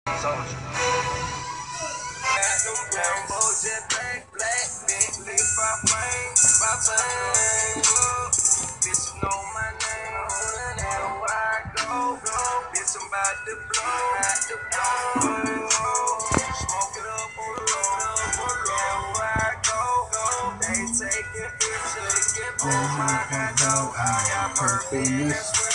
Soldier. Taking pictures, taking photos, I got purpose.